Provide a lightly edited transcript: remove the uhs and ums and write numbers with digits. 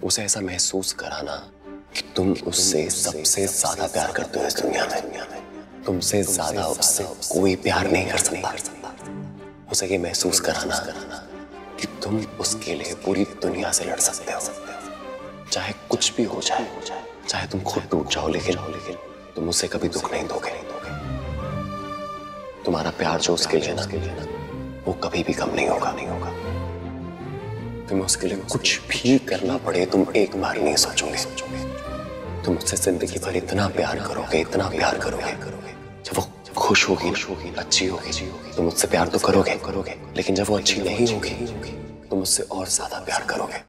उसे ऐसा महसूस कराना कि तुम उससे सबसे ज्यादा प्यार करते हो इस दुनिया में। तुमसे ज्यादा उससे कोई प्यार नहीं कर सकता। उसे ये महसूस कराना कि तुम उसके लिए पूरी दुनिया से लड़ सकते हो, चाहे कुछ भी हो जाए, चाहे तुम खुद टूट जाओ, लेकिन तुम उसे कभी दुख नहीं दोगे। तुम्हारा प्यार जो उसके लिए ना, वो कभी भी कम नहीं होगा। तुम्हें उसके लिए कुछ भी करना पड़े, तुम एक बार नहीं सोचोगे। तुम उससे जिंदगी भर इतना प्यार करोगे, इतना प्यार करोगे। जब वो खुश होगी, अच्छी होगी, तुम उससे प्यार तो करोगे, लेकिन जब वो अच्छी नहीं होगी, तुम उससे और ज्यादा प्यार करोगे।